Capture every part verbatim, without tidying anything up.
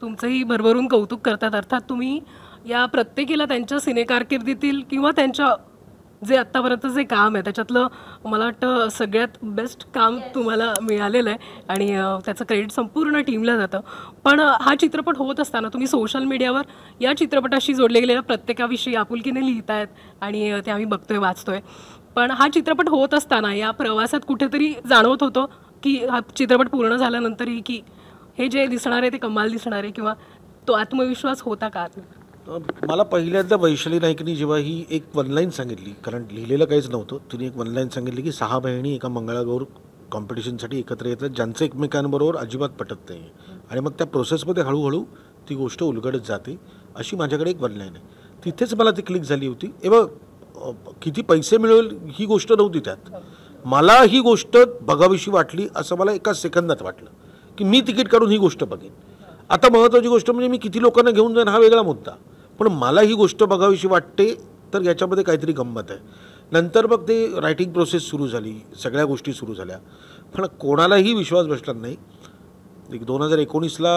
तुमचंही भरभरून कौतुक करतात. अर्थात तुम्ही या प्रत्येकीला त्यांच्या सिनेकारकिर्दीतील किंवा त्यांच्या जे आत्तापर्यंत जे काम आहे त्याच्यातलं मला वाटतं सगळ्यात बेस्ट काम तुम्हाला मिळालेलं आहे आणि त्याचं क्रेडिट संपूर्ण टीमला जातं. पण हा चित्रपट होत असताना तुम्ही सोशल मीडियावर या चित्रपटाशी जोडले गेलेल्या प्रत्येकाविषयी आपुलकीने लिहितायत आणि ते आम्ही बघतोय वाचतोय. पण हा चित्रपट होत असताना या प्रवासात कुठेतरी जाणवत होतं की हा चित्रपट पूर्ण झाल्यानंतरही की हे जे दिसणार आहे ते कमाल दिसणार आहे किंवा तो आत्मविश्वास होता का? मला पहिल्यांदा वैशाली नाईकनी जेव्हा ही एक वनलाईन सांगितली, कारण लिहिलेलं काहीच नव्हतं, तिने एक वनलाईन सांगितली की सहा बहिणी एका मंगळागौर कॉम्पिटिशनसाठी एकत्र येतात ज्यांचं एकमेकांबरोबर अजिबात पटत नाही आणि मग त्या प्रोसेसमध्ये हळूहळू ती गोष्ट उलगडत जाते, अशी माझ्याकडे एक वनलाईन आहे. तिथेच मला ती क्लिक झाली होती. ए बघ, किती पैसे मिळेल ही गोष्ट नव्हती त्यात. मला ही गोष्ट बघावीशी वाटली असं मला एका सेकंदात वाटलं की मी तिकीट काढून ही गोष्ट बघेन. आता महत्त्वाची गोष्ट म्हणजे मी किती लोकांना घेऊन जाईन हा वेगळा मुद्दा, पण मला ही गोष्ट बघावीशी वाटते तर याच्यामध्ये काहीतरी गंमत आहे. नंतर मग ते रायटिंग प्रोसेस सुरू झाली, सगळ्या गोष्टी सुरू झाल्या, पण कोणालाही विश्वास बसला नाही. एक दोन हजार एकोणीसला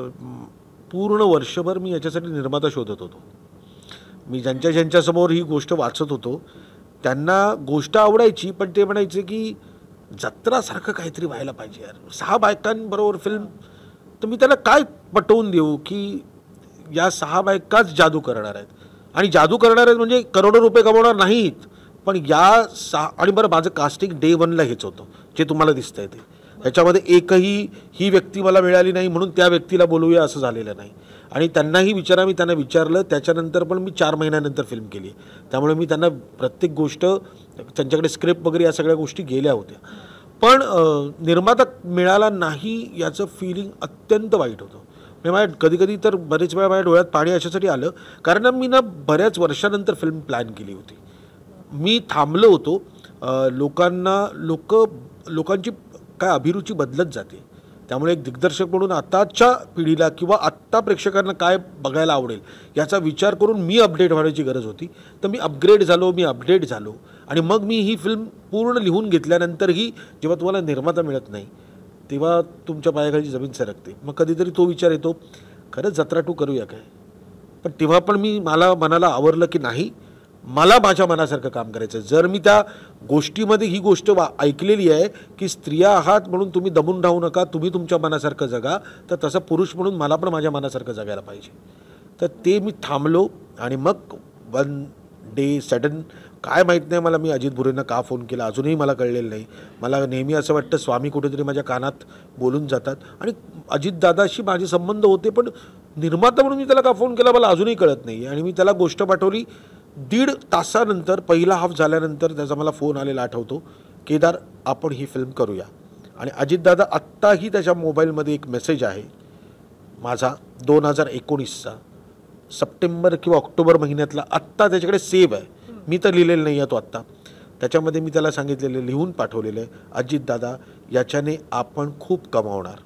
पूर्ण वर्षभर मी याच्यासाठी निर्माता शोधत होतो. मी ज्यांच्या ज्यांच्यासमोर ही गोष्ट वाचत होतो त्यांना गोष्ट आवडायची, पण ते म्हणायचे की जत्रासारखं काहीतरी व्हायला पाहिजे यार, सहा बायकांबरोबर फिल्म. तर मी त्याला काय पटवून देऊ की या सहा बायकाच जादू करणार आहेत आणि जादू करणार आहेत म्हणजे करोडो रुपये कमवणार नाहीत, पण या सहा. आणि बरं, माझं कास्टिंग डे वनला हेच होतं जे तुम्हाला दिसतंय ते. त्याच्यामध्ये एकही ही व्यक्ती मला मिळाली नाही म्हणून त्या व्यक्तीला बोलूया असं झालेलं नाही. आणि त्यांनाही विचारा, मी त्यांना विचारलं. त्याच्यानंतर पण मी चार महिन्यानंतर फिल्म केली, त्यामुळे मी त्यांना प्रत्येक गोष्ट, त्यांच्याकडे स्क्रिप्ट वगैरे या सगळ्या गोष्टी गेल्या होत्या. पण निर्माता मिळाला नाही याचं फिलिंग अत्यंत वाईट होतं. म्हणजे माझ्या कधी कधी तर बरेच वेळा माझ्या डोळ्यात पाणी अशासाठी आलं कारण मी ना बऱ्याच वर्षानंतर फिल्म प्लॅन केली होती. मी थांबलो होतो. लोकांना लोक लोकांची काय अभिरुची बदलत जाते, त्यामुळे एक दिग्दर्शक म्हणून आताच्या पिढीला किंवा आत्ता प्रेक्षकांना काय बघायला आवडेल याचा विचार करून मी अपडेट व्हायची गरज होती. तर मी अपग्रेड झालो, मी अपडेट झालो आणि मग मी ही फिल्म पूर्ण लिहून घेतल्यानंतरही जेव्हा तुम्हाला निर्माता मिळत नाही तेव्हा तुमच्या पायाखाली जमीन सरकते. मग कधीतरी तो विचार येतो, खरंच जत्रा टू करूया काय. पण तेव्हा पण मी मला मनाला आवरलं की नाही, मला माझ्या मनासारखं काम करायचं. जर मी त्या गोष्टीमध्ये ही गोष्ट वा ऐकलेली आहे की स्त्रिया आहात म्हणून तुम्ही दमून राहू नका, तुम्ही तुमच्या मनासारखं जगा, तर तसं पुरुष म्हणून मला पण माझ्या मनासारखं जगायला पाहिजे. तर ते मी थांबलो आणि मग वन डे सडन, काय माहीत नाही मला, मी अजित भुरेंना का फोन केला अजूनही मला कळलेलं नाही. मला नेहमी असं वाटतं स्वामी कुठेतरी माझ्या कानात बोलून जातात आणि अजितदादाशी माझे संबंध होते, पण निर्माता म्हणून मी त्याला का फोन केला मला अजूनही कळत नाही. आणि मी त्याला गोष्ट पाठवली. दीड तासानंतर पहिला हाफ झाल्यानंतर त्याचा मला फोन आलेला आठवतो, केदार आपण ही फिल्म करूया. आणि अजितदादा आत्ताही त्याच्या मोबाईलमध्ये एक मेसेज आहे माझा दोन हजार एकोणीसचा सप्टेंबर किंवा ऑक्टोबर महिन्यातला, आत्ता त्याच्याकडे सेव्ह आहे, मी तर लिहिलेलं नाही आहे तो आत्ता. त्याच्यामध्ये मी त्याला सांगितलेलं, लिहून पाठवलेलं आहे, अजितदादा याच्याने आपण खूप कमावणार,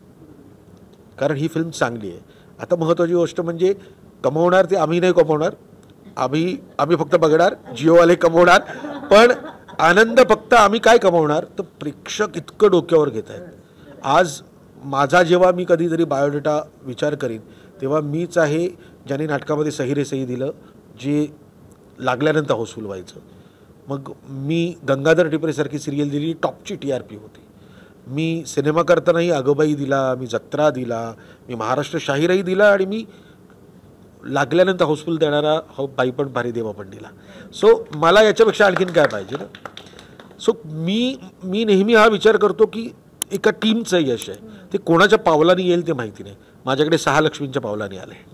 कारण ही फिल्म चांगली आहे. आता महत्त्वाची गोष्ट म्हणजे कमवणार ते आम्ही नाही कमवणार, आम्ही आम्ही फक्त बघणार, जिओवाले कमवणार, पण आनंद फक्त आम्ही काय कमवणार तर प्रेक्षक इतकं डोक्यावर घेत आहेत. आज माझा जेव्हा मी कधीतरी बायोडेटा विचार करीन तेव्हा मीच आहे ज्याने नाटकामध्ये सही रे सही दिलं, जे लागल्यानंतर हाऊसफुल व्हायचं. मग मी गंगाधर टिपरेसारखी सिरियल दिली, टॉपची टी आर पी होती. मी सिनेमा करतानाही अगोबाई दिला, मी जत्रा दिला, मी महाराष्ट्र शाहीरही दिला आणि मी लागल्यानंतर हाऊसफुल देणारा हो बाई पण भारी देवा पण दिला. सो मला याच्यापेक्षा आणखीन काय पाहिजे ना. सो मी मी नेहमी हा विचार करतो की एका टीमचं यश आहे, ते कोणाच्या पावलाने येईल ते माहिती नाही. माझ्याकडे सहा लक्ष्मींच्या पावलाने आले.